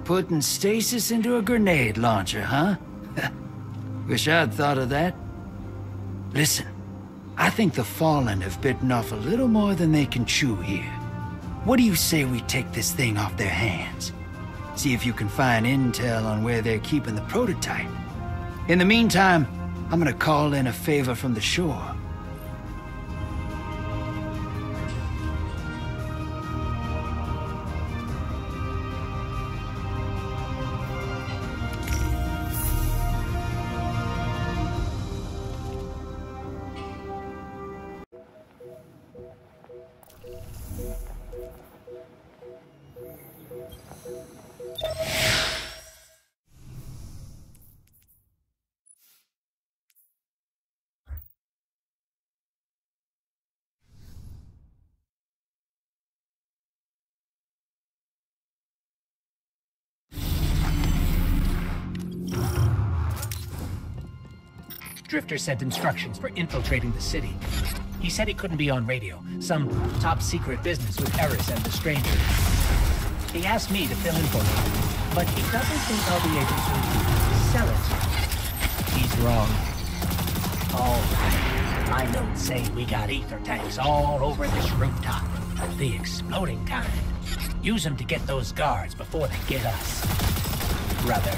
Putting stasis into a grenade launcher, huh? Wish I'd thought of that. Listen, I think the Fallen have bitten off a little more than they can chew here. What do you say we take this thing off their hands? See if you can find intel on where they're keeping the prototype. In the meantime, I'm gonna call in a favor from the shore. Drifter sent instructions for infiltrating the city. He said he couldn't be on radio. Some top-secret business with Eris and the Stranger. He asked me to fill in for him, but he doesn't think I'll be able to sell it. He's wrong. All right. My notes say we got ether tanks all over this rooftop. The exploding kind. Use them to get those guards before they get us. Brother.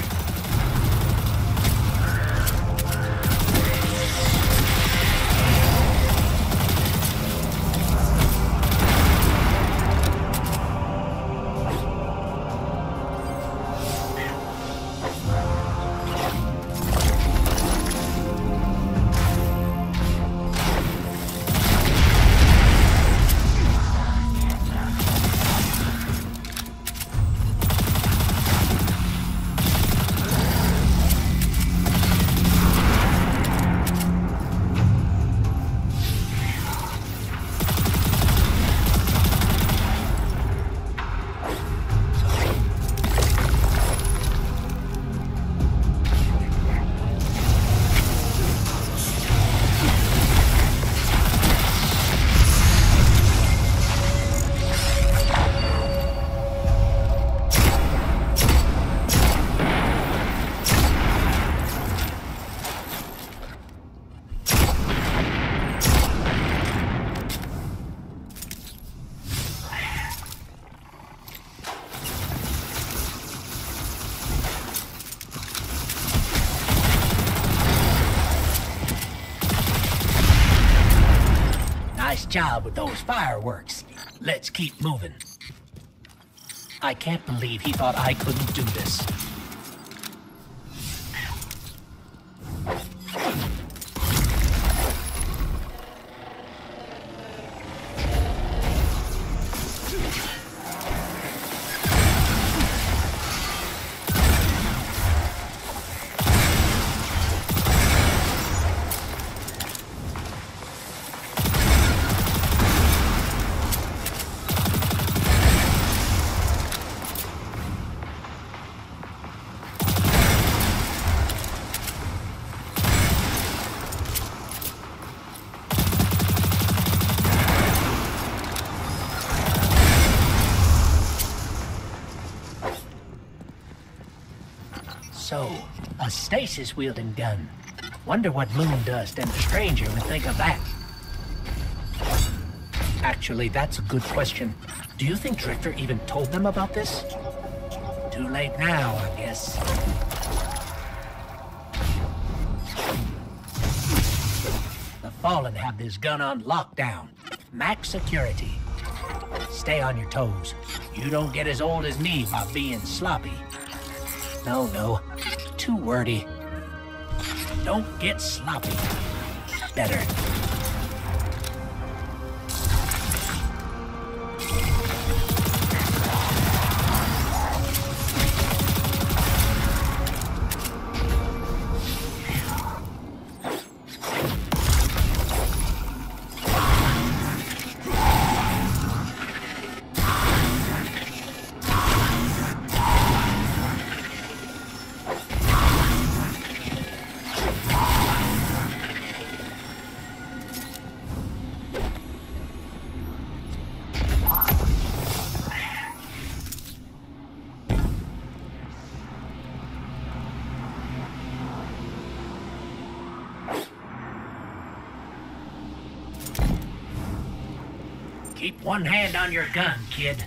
Nice job with those fireworks. Let's keep moving. I can't believe he thought I couldn't do this. So, a stasis-wielding gun. Wonder what Moondust and the Stranger would think of that. Actually, that's a good question. Do you think Drifter even told them about this? Too late now, I guess. The Fallen have this gun on lockdown. Max security. Stay on your toes. You don't get as old as me by being sloppy. No, too wordy. Don't get sloppy. Better. Keep one hand on your gun, kid.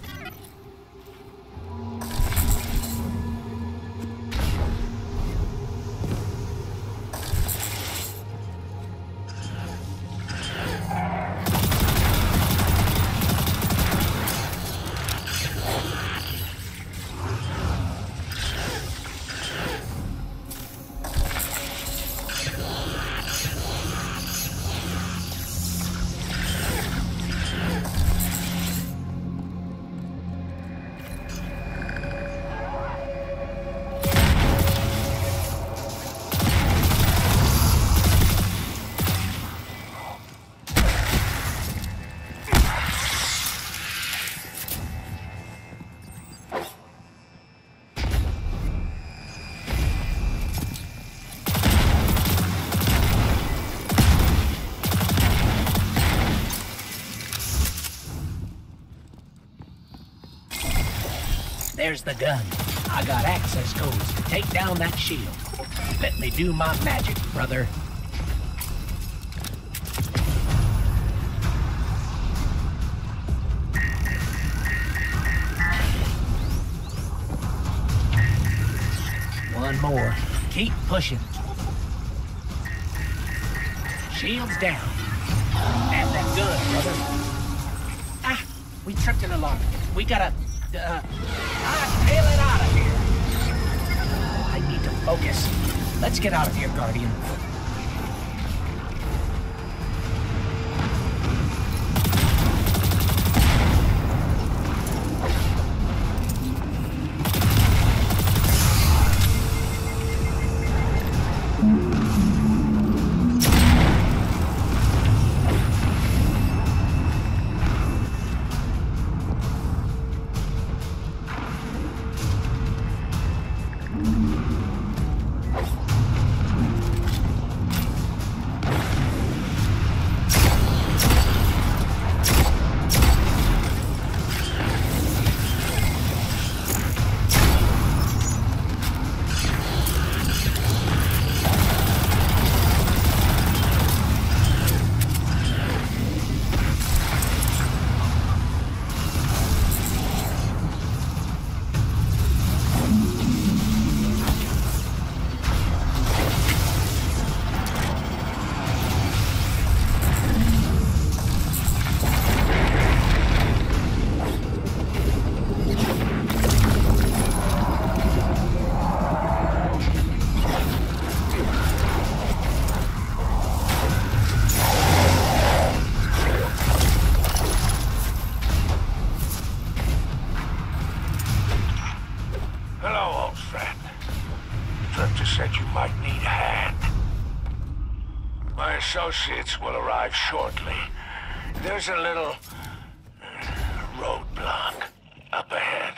There's the gun. I got access codes to take down that shield. Let me do my magic, brother. One more. Keep pushing. Shield's down. And that good, brother. Ah, we tripped an alarm. We gotta... tail it out of here. I need to focus. Let's get out of here, Guardian. Associates will arrive shortly. There's a little roadblock up ahead.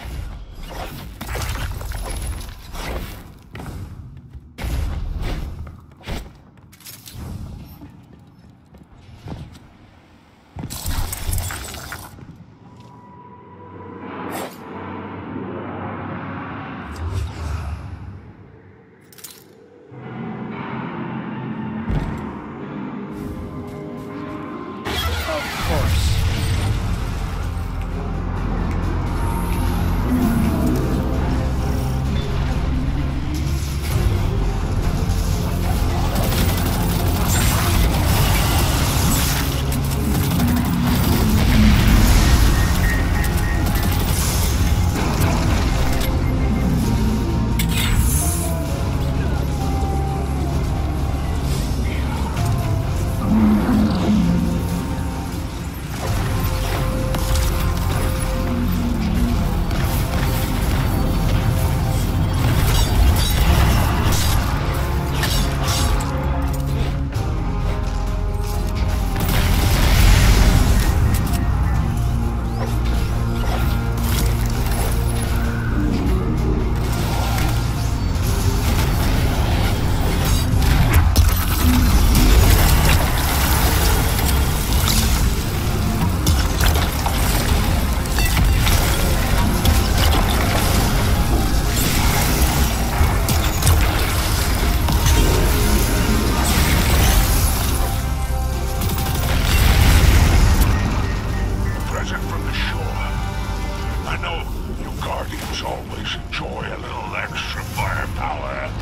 I know you Guardians always enjoy a little extra firepower.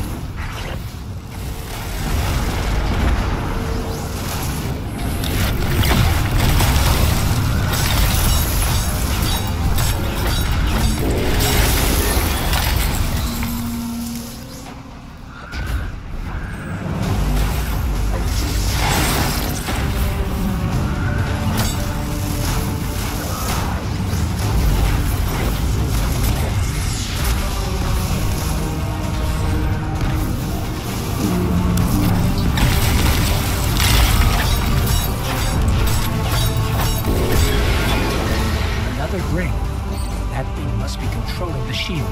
Ring. That thing must be controlling the shield.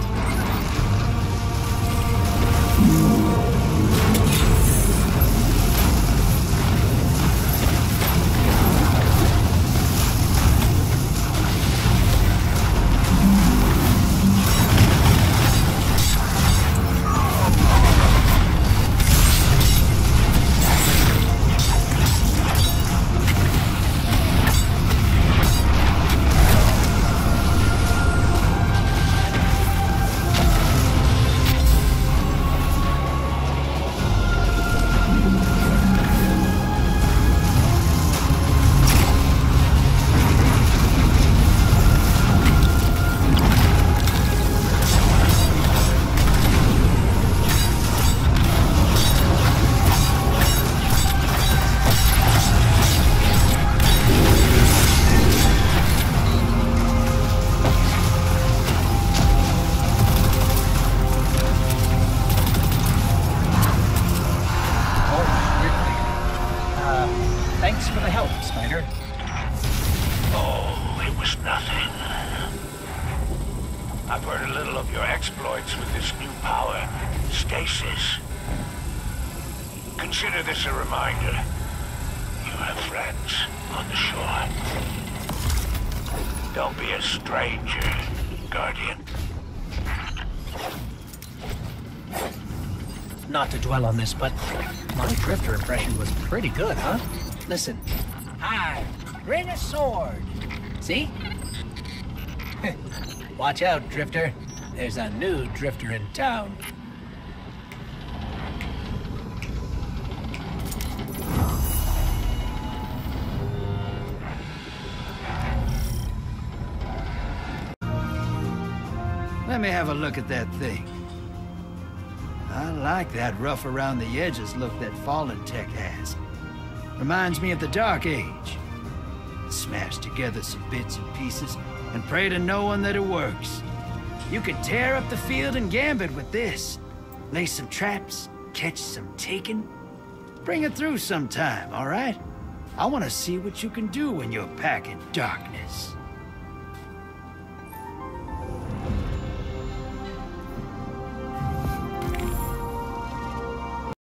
Thanks for the help, Spider. Oh, it was nothing. I've heard a little of your exploits with this new power, Stasis. Consider this a reminder. You have friends on the shore. Don't be a stranger, Guardian. Not to dwell on this, but my Drifter impression was pretty good, huh? Listen. Hi, bring a sword. See? Watch out, Drifter. There's a new Drifter in town. Let me have a look at that thing. I like that rough around the edges look that Fallen Tech has. Reminds me of the Dark Age. Smash together some bits and pieces and pray to no one that it works. You could tear up the field and gambit with this. Lay some traps, catch some taken. Bring it through sometime, all right? I want to see what you can do when you're packing darkness.